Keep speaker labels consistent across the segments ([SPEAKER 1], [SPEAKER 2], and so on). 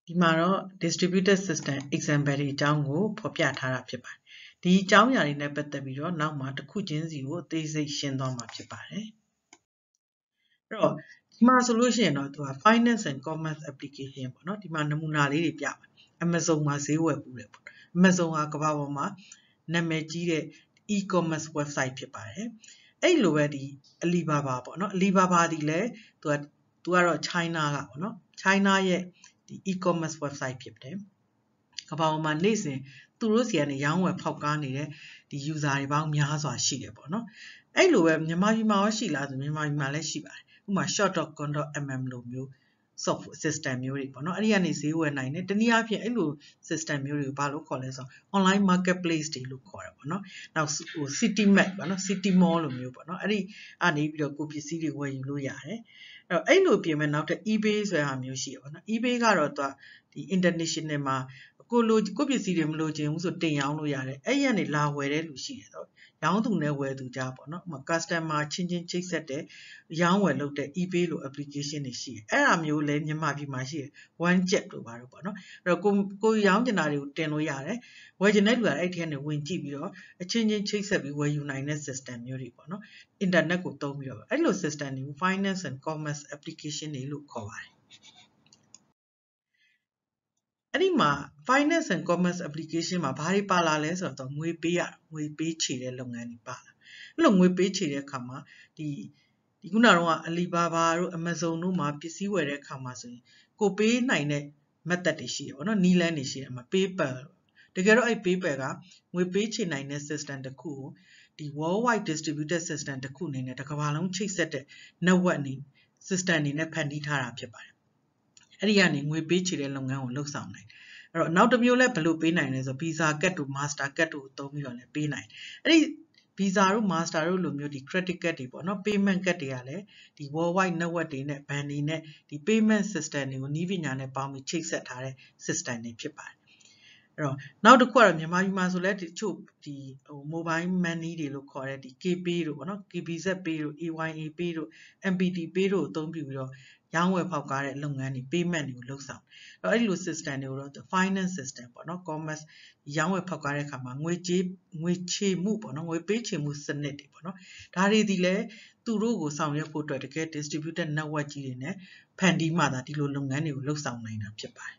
[SPEAKER 1] ဒီမှာတော့ distributed system example တွေအကြောင်းကိုဖော်ပြထားတာဖြစ်ပါတယ်။ဒီအကြောင်းအရာတွေနဲ့ပတ်သက်ပြီးတော့နောက်မှာတစ်ခုချင်းစီကိုအသေးစိတ်ရှင်းသွားမှာဖြစ်ပါတယ်။အဲ့တော့ဒီမှာဆိုလို့ရှိရင်တော့သူက finance and commerce application ပေါ့နော်ဒီမှာနမူနာလေးတွေပြပါ Amazon မှာဈေးဝယ်ပူတယ်ပေါ့ Amazon ကကမ္ဘာပေါ်မှာနာမည်ကြီးတဲ့ e-commerce website ဖြစ်ပါတယ်။အဲ့လိုပဲဒီ Alibaba ပေါ့နော် Alibaba ဒီလဲသူကတော့ China ကပေါ့နော် China ရဲ့ဒီ e-commerce website ဖြစ်တယ်။ကမ္ဘာပေါ်မှာနေ့စဉ်သူတို့စီကနေရောင်းဝယ်ဖောက်ကားနေတဲ့ဒီ user တွေပေါင်းများစွာရှိတယ်ပေါ့နော်။အဲ့လိုပဲမြန်မာပြည်မှာရောရှိလားဆိုမြန်မာပြည်မှာလည်းရှိပါတယ်။ဥပမာ shop.com.mm လိုမျိုး software system မျိုးတွေပေါ့နော်အဲ့ဒီကနေဈေးဝယ်နိုင်တယ်တနည်းအားဖြင့်အဲ့လို system မျိုးတွေကိုဘာလို့ခေါ်လဲဆိုတော့ online marketplace တွေလို့ခေါ်တယ်ပေါ့နော်နောက်ဟို city map ပေါ့နော် city mall လိုမျိုးပေါ့နော်အဲ့ဒီအနေပြီးတော့ကိုပစ္စည်းတွေဝယ်ယူလို့ရတယ်အဲ့လိုပြင်မဲ့နောက်ထပ် eBay ဆိုတဲ့ဟာမျိုးရှိရပါတော့ eBay ကတော့သူကဒီ international မှာကိုပစ္စည်းတွေမလိုချင်ဘူးဆိုတင်ရောင်းလို့ရတယ်အဲ့ရကနေလာဝယ်တဲ့လူရှိတယ်တော့ရောင်းသူနဲ့ဝယ်သူကြားပေါ့နော် customer ချင်းချိတ်ဆက်တဲ့ရောင်းဝယ်လုပ်တဲ့ eBay လို application တွေရှိတယ်အဲ့ဒါမျိုးလည်းမြန်မာပြည်မှာရှိတယ် one jet လို့ပါတော့ပေါ့နော်အဲ့တော့ကိုရောင်းကျင်တာတွေကိုတင်လို့ရတယ်ဝယ်ကျင်တဲ့လူကအဲ့ထဲကနေဝင်ကြည့်ပြီးတော့အချင်းချင်းချိတ်ဆက်ပြီးဝယ်ယူနိုင်တဲ့ system မျိုးတွေပေါ့နော် internet ကိုသုံးပြီးတော့အဲ့လို system တွေကို finance and commerce application တွေလို့ခေါ်ပါတယ်အဲ့ဒီမှာ finance and commerce application မှာဘာတွေပါလာလဲဆိုတော့ငွေပေးရငွေပေးချေတဲ့လုပ်ငန်းတွေပါလာအဲ့လိုငွေပေးချေတဲ့အခါမှာဒီခုနကတော့ Alibaba တို့ Amazon တို့မှာပစ္စည်းဝယ်တဲ့အခါမှာဆိုရင်ကိုပေးနိုင်တဲ့ method တွေရှိတယ်ပေါ့နော်နီးလန်းတွေရှိတယ်မှာ PayPal တကယ်တော့အဲ့ PayPal ကငွေပေးချေနိုင်တဲ့ system တစ်ခုကိုဒီ worldwide distributed system တစ်ခုအနေနဲ့တစ်ကမ္ဘာလုံးချိတ်ဆက်တဲ့ network အနေ system အနေနဲ့ဖန်တီးထားတာဖြစ်ပါတယ်အဲ့ဒီကနေငွေပေးချေတဲ့လုပ်ငန်းကိုလှုပ်ဆောင်နိုင်တယ်အဲ့တော့နောက်တစ်မျိုးလဲဘယ်လိုပေးနိုင်လဲဆို Visa Card တို့ Master Card တို့သုံးပြီးတော့လည်းပေးနိုင်အဲ့ဒီ Visa တို့ Master တို့လိုမျိုးဒီ credit card တွေပေါ့နော် payment card တွေကလည်းဒီ worldwide network တွေနဲ့ band တွေနဲ့ဒီ payment system တွေကိုနည်းပညာနဲ့ပေါင်းပြီးချိတ်ဆက်ထားတဲ့ system တွေဖြစ်ပါတယ်အဲ့တော့နောက်တစ်ခုကတော့မြန်မာပြည်မှာဆိုလဲဒီချို့ဒီဟို mobile money တွေလို့ခေါ်တဲ့ဒီ KPay တို့ပေါ့နော် KBZ Pay တို့ AYA Pay တို့ MPT Pay တို့အသုံးပြုပြီးတော့ရောင်းဝယ်ဖောက်ကားတဲ့လုပ်ငန်းတွေ payment တွေကိုလုပ်ဆောင်အဲ့ဒီလို system တွေကိုတော့ finance system ပေါ့နော် commerce ရောင်းဝယ်ဖောက်ကားတဲ့အခါမှာငွေချေမှုပေါ့နော်ငွေပေးချေမှုစနစ်တွေပေါ့နော်ဒါတွေဒီလဲသူတို့ကိုဆောင်ရွက်ဖို့အတွက်တကယ် distributed network ကြီးတွေနဲ့ဖန်တီးမှသာဒီလိုလုပ်ငန်းတွေကိုလှုပ်ဆောင်နိုင်တာဖြစ်ပါတယ်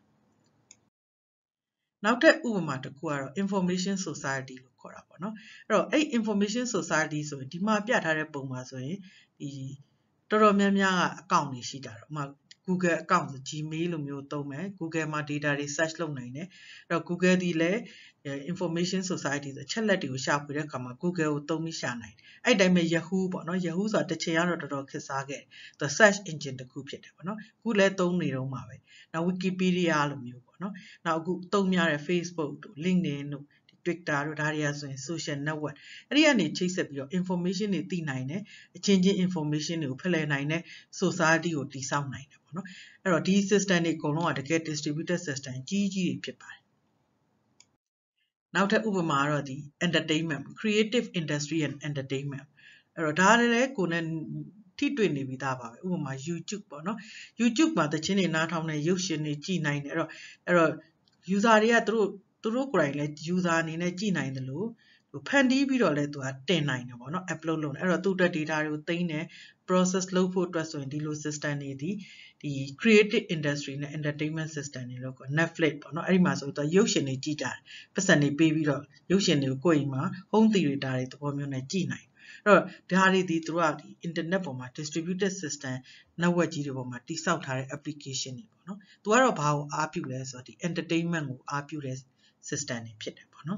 [SPEAKER 1] နောက်ထပ်ဥပမာတစ်ခုကတော့ information society လို့ခေါ်တာပေါ့နော်အဲ့တော့အဲ့ information society ဆိုရင်ဒီမှာပြထားတဲ့ပုံမှာဆိုရင်ဒီတော်တော်များများကအကောင့်တွေရှိကြတယ်ဥပမာ Google account ဆို Gmail လိုမျိုးသုံးမယ် Google မှာ data တွေ search လုပ်နိုင်တယ်အဲ့တော့ Google ဒီလည်း information society ဆိုချက်လက်တွေကိုရှာဖွေတဲ့အခါမှာ Google ကိုသုံးပြီးရှာနိုင်တယ်အဲ့တိုင်းပဲ Yahoo ပေါ့နော် Yahoo ဆိုတာတစ်ချိန်ကတော့တော်တော်ခေတ်စားခဲ့သူ search engine တစ်ခုဖြစ်တယ်ပေါ့နော်အခုလည်းသုံးနေတော့မှာပဲနောက် Wikipedia လိုမျိုးပေါ့နော်နောက်အခုသုံးများတဲ့ Facebook တို့ LinkedIn တို့ Twitter တို့ဒါတွေကဆိုရင် social network အဲ့ဒီကနေချိတ်ဆက်ပြီးတော့ information တွေသိနိုင်တယ်အချင်းချင်း information တွေကိုဖလှယ်နိုင်တဲ့ society ကိုတည်ဆောက်နိုင်တယ်ပေါ့နော်အဲ့တော့ဒီ system တွေအကုန်လုံးကတကယ် distributed system ကြီးကြီးတွေဖြစ်ပါတယ်နောက်ထပ်ဥပမာကတော့ဒီ entertainment creative industry and entertainment အဲ့တော့ဒါလည်းကိုယ်နဲ့ထိတွေ့နေပြီးသားပါပဲဥပမာ YouTube ပေါ့နော် YouTube မှာသချင်းတွေနားထောင်တဲ့ရုပ်ရှင်တွေကြည့်နိုင်တယ်အဲ့တော့ user တွေကသူတို့ကိုယ်တိုင်လည်း user အနေနဲ့ကြည့်နိုင်တယ်လို့ဖန်တီးပြီးတော့လည်းသူကတင်နိုင်တယ်ပေါ့နော် upload လုပ်တယ်အဲ့တော့သူ့အတွက် data တွေကိုသိမ်းတယ် process လုပ်ဖို့အတွက်ဆိုရင်ဒီလို system တွေဒီ creative industry နဲ့ entertainment system တွေလို့ခေါ် Netflix ပေါ့နော်အဲ့ဒီမှာဆိုတော့ရုပ်ရှင်တွေကြည့်ကြတယ်ပတ်စံတွေပေးပြီးတော့ရုပ်ရှင်တွေကိုကိုယ့်အိမ်မှာ home theater တွေသဘောမျိုးနဲ့ကြည့်နိုင်အဲ့တော့ဒါတွေဒီသူတို့ကဒီ internet ပေါ်မှာ distributed system network ကြီးတွေပေါ်မှာတိစောက်ထားတဲ့ application တွေပေါ့နော်သူကတော့ဘာကိုအားပြုလဲဆိုတော့ဒီ entertainment ကိုအားပြုတဲ့ system တွေဖြစ်တယ်ပေါ့နော်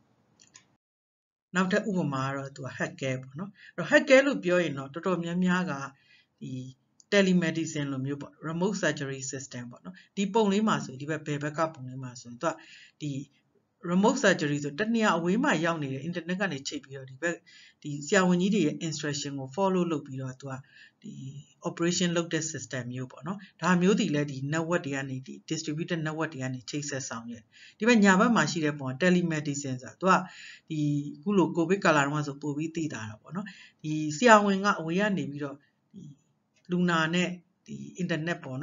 [SPEAKER 1] နောက်ထပ်ဥပမာကတော့သူက Hackcare ပေါ့နော်အဲ့တော့ Hackcare လို့ပြောရင်တော့တော်တော်များများကဒီ telemedicine လိုမျိုးပေါ့ remote surgery system ပေါ့နော်ဒီပုံလေးမှာဆိုဒီဘယ်ဘက်ကပုံလေးမှာဆိုရင်သူကဒီ remote surgery ဆိုတနေရာအဝေးမှာရောက်နေတဲ့ internet ကနေချိန်ပြီးတော့ဒီဘက်ဒီဆရာဝန်ကြီးတွေရဲ့ instruction ကို follow လုပ်ပြီးတော့သူကဒီ operation လုပ်တဲ့ system မျိုးပေါ့နော်ဒါမျိုးဒီလဲဒီ network တွေကနေဒီ distributed network တွေကနေချိတ်ဆက်ဆောင်ရွက်ဒီဘက်ညာဘက်မှာရှိတဲ့ပုံက telemedicine ဆိုတာသူကဒီအခုလို covid ကာလတုန်းကဆိုပို့ပြီးသိတာပေါ့နော်ဒီဆရာဝန်ကအဝေးကနေပြီးတော့ဒီလူနာနဲ့ဒီ internet ပေါ့နော်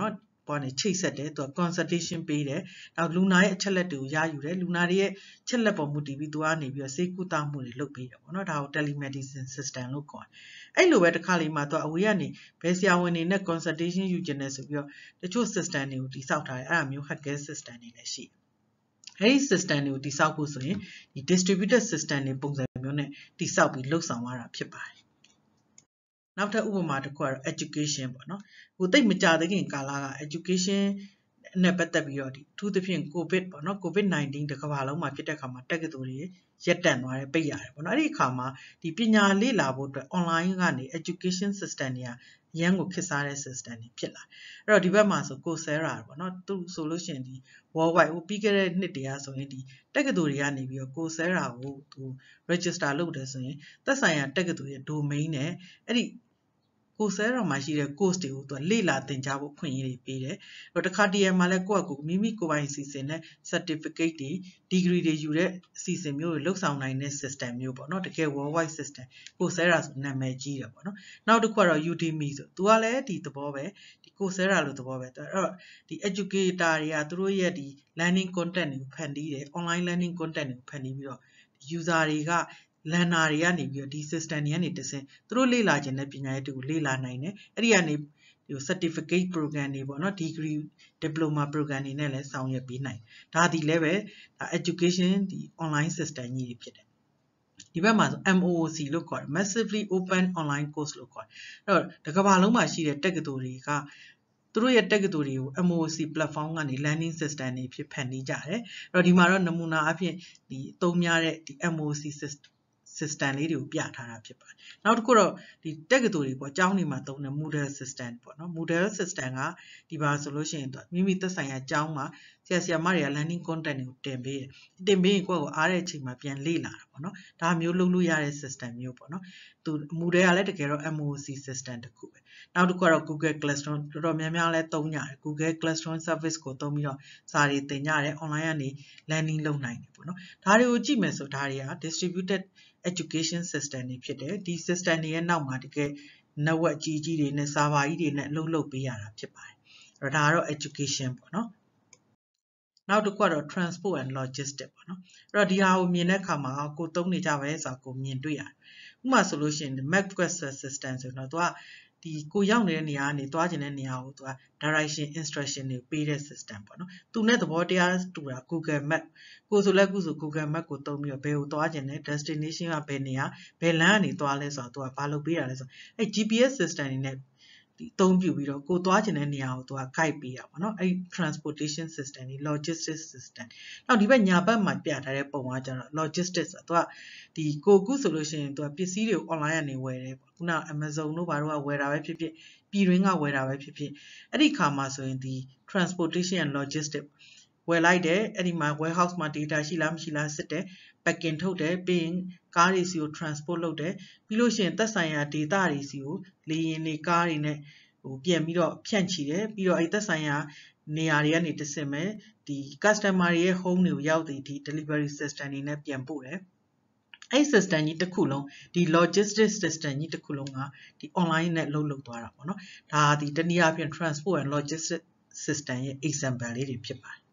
[SPEAKER 1] ပေါ်နေချိတ်ဆက်တယ်သူက consultation ပေးတယ်နောက်လူနာရဲ့အချက်လက်တွေကိုရယူတယ်လူနာတွေရဲ့ချက်လက်ပေါ်မူတည်ပြီးသူကနေပြီးတော့ဆေးကုသမှုတွေလုပ်ပေးတယ်ပေါ့နော်ဒါကို telemedicine system လို့ခေါ်တယ်အဲ့လိုပဲတစ်ခါလေးမှာသူကအဝေးကနေဘယ်ဆရာဝန်တွေနဲ့ consultation ယူကျင်တယ်ဆိုပြီးတော့တချို့ system တွေကိုတိစောက်ထားတယ်အဲ့ဒါမျိုး healthcare system တွေလည်းရှိတယ်အဲ့ဒီ system တွေကိုတိစောက်ဖို့ဆိုရင်ဒီ distributed system တွေပုံစံမျိုးနဲ့တိစောက်ပြီးလှုပ်ဆောင်ရတာဖြစ်ပါတယ်နောက်ထပ်ဥပမာတစ်ခုကတော့ education ပေါ့နော်ဟိုတိတ်မကြသေးခင်ကာလက education နဲ့ပတ်သက်ပြီးတော့ဒီအထူးသဖြင့် covid ပေါ့နော် covid-19 တစ်ကမ္ဘာလုံးမှာဖြစ်တဲ့အခါမှာတက္ကသိုလ်တွေရပ်တန့်သွားတယ်ပိတ်ရတယ်ပေါ့နော်အဲ့ဒီအခါမှာဒီပညာလေ့လာဖို့အတွက် online ကနေ education system တွေကရန်ကိုခစ်စားတဲ့ system တွေဖြစ်လာအဲ့တော့ဒီဘက်မှာဆို Coursera ပေါ့နော်သူဆိုလို့ရှိရင်ဒီ worldwide ဟိုပြီးခဲ့တဲ့နှစ်တည်းကဆိုရင်ဒီတက္ကသိုလ်တွေကနေပြီးတော့ Coursera ကိုသူ register လုပ်တယ်ဆိုရင်သက်ဆိုင်ရာတက္ကသိုလ်ရဲ့ domain နဲ့အဲ့ဒီCoursera မှာရှိတဲ့ course တွေကိုသူလေ့လာသင်ကြားဖို့ခွင့်ရည်ပေးတယ်။အဲ့တော့တစ်ခါတည်းမှာလည်းကိုယ့်အကူမိမိကိုယ်ပိုင်စီစဉ်တဲ့ certificate တွေ degree တွေယူတဲ့အစီအစဉ်မျိုးတွေလှုပ်ဆောင်နိုင်တဲ့ system မျိုးပေါ့နော်တကယ် worldwide system Coursera ဆိုနာမည်ကြီးတယ်ပေါ့နော်။နောက်တစ်ခုကတော့ Udemy ဆိုသူကလည်းဒီသဘောပဲဒီ Coursera လို့သဘောပဲအဲ့တော့ဒီ educator တွေကသူတို့ရဲ့ဒီ learning content တွေကိုဖန်တီးတယ် online learning content တွေကိုဖန်တီးပြီးတော့ user တွေကlearner တွေကနေပြီးတော့ဒီ system တွေကနေတဆင့်သူတို့လေ့လာခြင်းတဲ့ပညာရေးတွေကိုလေ့လာနိုင်တယ်အဲ့ဒီကနေဒီ certificate program တွေပေါ့နော် degree diploma program တွေနဲ့လည်းဆောင်ရွက်ပေးနိုင်ဒါဒီလည်းပဲဒါ education ဒီ online system ကြီးတွေဖြစ်တယ်ဒီဘက်မှာဆို MOOC လို့ခေါ်တယ် massively open online course လို့ခေါ်တယ်အဲ့တော့တစ်ကမ္ဘာလုံးမှာရှိတဲ့တက္ကသိုလ်တွေကသူတို့ရဲ့တက္ကသိုလ်တွေကို MOOC platform ကနေ learning system တွေဖြစ်ဖန်တီးကြတယ်အဲ့တော့ဒီမှာတော့နမူနာအဖြစ်ဒီအသုံးများတဲ့ဒီ MOOC system လေးတွေကိုပြထားတာဖြစ်ပါတယ်။နောက်တစ်ခုတော့ဒီတက္ကသိုလ်တွေပေါ့ကျောင်းတွေမှာသုံးတဲ့ Moodle system ပေါ့နော် Moodle system ကဒီပါဆိုလို့ရှိရင်မိမိသက်ဆိုင်ရာကျောင်းမှာဆရာမတွေက learning content တွေကိုတင်ပေးတယ်။တင်ပေးရင်ကိုယ့်ကိုအားတဲ့အချိန်မှာပြန်လေ့လာတာပေါ့နော်။ဒါမျိုးလုပ်လို့ရတဲ့ system မျိုးပေါ့နော်။သူ Moodle ကလည်းတကယ်တော့ MOOC system တစ်ခုပဲ။နောက်တစ်ခုကတော့ Google Classroom တော်တော်များများလည်းသုံးကြတယ်။ Google Classroom service ကိုသုံးပြီးတော့စာတွေသင်ကြတယ် online ကနေ learning လုပ်နိုင်တယ်ပေါ့နော်။ဒါတွေကိုကြည့်မယ်ဆိုဒါတွေက distributed education system တွေဖြစ်တယ်ဒီ system တွေရဲ့နောက်မှာတကယ် network ကြီးတွေနဲ့ server ကြီးတွေနဲ့အလုပ်လုပ်ပေးရတာဖြစ်ပါတယ်အဲ့တော့ဒါကတော့ education ပေါ့နော်နောက်တစ်ခုကတော့ transport and logistics ပေါ့နော်အဲ့တော့ဒီဟာကိုမြင်တဲ့အခါမှာကိုသုံးနေကြပဲဆိုတာကိုမြင်တွေ့ရတယ်ဥပမာဆိုလို့ရှိရင် MapQuest system ဆိုတော့သူကဒီကိုရောက်နေတဲ့နေရာကနေသွားကျင်တဲ့နေရာကိုသူက direction instruction တွေပေးတဲ့ system ပေါ့နော်သူနဲ့သဘောတရားတူတာ Google Map ကိုဆိုလဲခုဆို Google Map ကိုသုံးပြီးတော့ဘယ်ကိုသွားကျင်လဲ destination ကဘယ်နေရာဘယ်လမ်းကနေသွားလဲဆိုတော့သူကဘာလုပ်ပေးတာလဲဆိုအဲ့ GPS system တွေနဲ့ဒီအသုံးပြုပြီးတော့ကိုသွားကျင်တဲ့နေရာကိုသူက guide ပေးရပါတော့အဲ့ transportation system တွေ logistics system နောက်ဒီဘက်ညာဘက်မှာပြထားတဲ့ပုံကကျတော့ logistics ဆိုတော့သူကဒီကိုခုဆိုလို့ရှိရင်သူကပစ္စည်းတွေကို online ကနေဝယ်တယ်ပေါ့ခုန Amazon တို့ဘာတို့ကဝယ်တာပဲဖြစ်ဖြစ်ပြည်တွင်းကဝယ်တာပဲဖြစ်ဖြစ်အဲ့ဒီခါမှာဆိုရင်ဒီ transportation and logistics ဝယ်လိုက်တယ်အဲ့ဒီမှာ warehouse မှာ data ရှိလားမရှိလားစစ်တယ် packing ထုတ်တယ်ပြီးရင်ကားတွေစီကို transport လုပ်တယ်ပြီးလို့ရှိရင်သက်ဆိုင်ရာ data တွေစီကိုလေယာဉ်တွေကားတွေနဲ့ဟိုပြန်ပြီးတော့ဖြန့်ချီတယ်ပြီးတော့အဲ့သက်ဆိုင်ရာနေရာတွေကနေတဆင့်မဲ့ဒီ customer တွေရဲ့ home တွေကိုရောက်တဲ့ဒီ delivery system တွေနဲ့ပြန်ပို့တယ်အဲ့ system ကြီးတစ်ခုလုံးဒီ logistics system ကြီးတစ်ခုလုံးကဒီ online နဲ့လုပ်သွားတာပေါ့နော်ဒါဒီတနည်းအားဖြင့် transport and logistics system ရဲ့ example လေးတွေဖြစ်ပါတယ်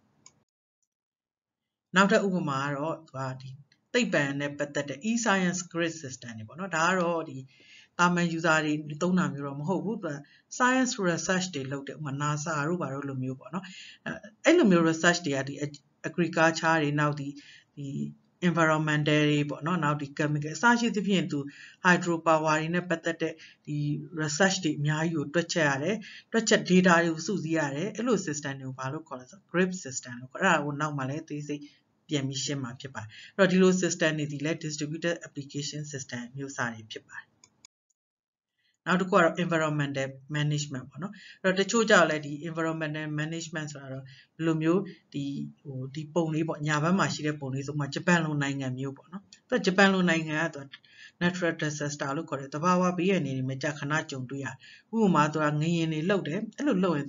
[SPEAKER 1] နောက်ထပ်ဥပမာကတော့ဒီသိပ္ပံနဲ့ပတ်သက်တဲ့ e-science grid system တွေပေါ့နော်ဒါကတော့ဒီတာမန် user တွေသုံးတာမျိုးတော့မဟုတ်ဘူးသူက science research တွေလုပ်တယ်ဥပမာ NASA တို့ဘာလို့လိုမျိုးပေါ့နော်အဲ့လိုမျိုး research တွေကဒီ agriculture တွေနောက်ဒီ environmental တွေပေါ့နော်နောက်ဒီ chemical အစရှိသဖြင့်သူ hydro power တွေနဲ့ပတ်သက်တဲ့ဒီ research တွေအများကြီးကိုတွက်ချက်ရတယ်တွက်ချက် data တွေကိုစုစည်းရတယ်အဲ့လို system တွေကိုဘာလို့ခေါ်လဲဆိုတော့ grid system လို့ခေါ်အဲ့ဒါကိုနောက်မှလည်းသိစိတ်ပြန်ပြီးရှင်းမှာဖြစ်ပါတယ်အဲ့တော့ဒီလို system တွေဒီလဲ distributed application system မျိုးစားတွေဖြစ်ပါတယ်နောက်တစ်ခုကတော့ environmental management ပေါ့နော်အဲ့တော့တချို့ကြောက်လဲဒီ environmental management ဆိုတာတော့ဘယ်လိုမျိုးဒီပုံလေးပေါ့ညာဘက်မှာရှိတဲ့ပုံလေးဆိုမှဂျပန်လိုနိုင်ငံမျိုးပေါ့နော်သူကဂျပန်လိုနိုင်ငံကသူ natural disaster လို့ခေါ်တယ်တဘာဝဘေးရန်တွေမကြခဏကြုံတွေ့ရတယ်ဥပမာသူကငရင်တွေလှုပ်တယ်အဲ့လိုလှုပ်ရင်သူက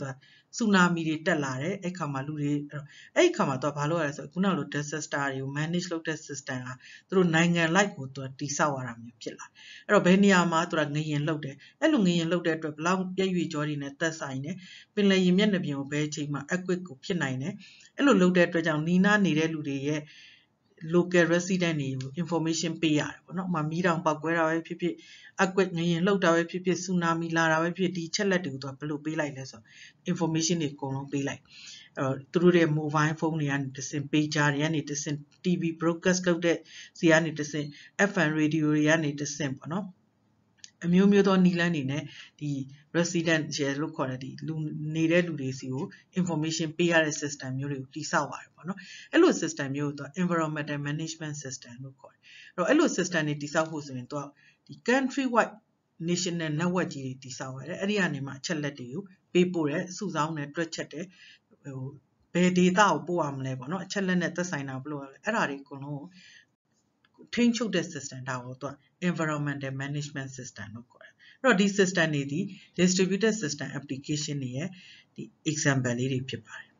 [SPEAKER 1] tsunami တွေတက်လာတယ်အဲ့ခါမှာလူတွေအဲ့ခါမှာတော့ဘာလို့ရလဲဆိုခုနလို disaster တွေကို manage လုပ်တဲ့ system ကသူတို့နိုင်ငံလိုက်ကိုသူတိဆောက်ရတာမျိုးဖြစ်လာအဲ့တော့ဘယ်နေရာမှာသူကငရင်လှုပ်တယ်အဲ့လိုငရင်လှုပ်တဲ့အတွက်ဘလောက်ပြည့်ရွေကြောတွေနဲ့သက်ဆိုင်တယ်ပင်လယ်ရေမျက်နှာပြင်ကိုဘယ်အချိန်မှာ earthquake ကိုဖြစ်နိုင်တယ်အဲ့လိုလှုပ်တဲ့အတွက်ကြောင့်နီးနားနေတဲ့လူတွေရဲ့ local resident တွေကို information ပေးရတယ်ပေါ့နော်။မီးတောင်ပောက်ကွဲတာပဲဖြစ်ဖြစ် earthquake ငရင်လှုပ်တာပဲဖြစ်ဖြစ် tsunami လာတာပဲဖြစ်ဒီချက်လက်တွေကိုသူကဘယ်လိုပေးလိုက်လဲဆိုတော့ information တွေအကုန်လုံးပေးလိုက်။အဲ့တော့သူတို့ရဲ့ mobile phone တွေကနေတစ်ဆင့် pager တွေကနေတစ်ဆင့် TV broadcast လုပ်တဲ့စီကနေတစ်ဆင့် FM radio တွေကနေတစ်ဆင့်ပေါ့နော်။အမျိုးမျိုးသောနီလန်းတွေနဲ့ဒီ resident လို့ခေါ်တဲ့ဒီလူနေတဲ့လူတွေစီကို information ပေးရတဲ့ system မျိုးတွေကိုတိဆောက်ရတယ်ပေါ့နော်အဲ့လို system မျိုးကို environmental management system လို့ခေါ်တယ်အဲ့တော့အဲ့လို system တွေတိဆောက်ဖို့ဆိုရင်သူကဒီ country wide national network ကြီးတွေတိဆောက်ရတယ်အဲ့ဒီကနေမှအချက်လက်တွေကိုပေးပို့တယ်စုဆောင်းတယ်တွက်ချက်တယ်ဘယ် data ကိုပို့ရမလဲပေါ့နော်အချက်လက်နဲ့သက်ဆိုင်တာဘယ်လိုလဲအဲ့ဒါတွေအကုန်လုံးကိုထိန်းချုပ်တဲ့ system ဒါကိုသူက environmental management system လို့ခေါ်တယ်အဲ့တော့ဒီ system တွေဒီ distributed system application တွေရဲ့ဒီ example လေးတွေဖြစ်ပါတယ်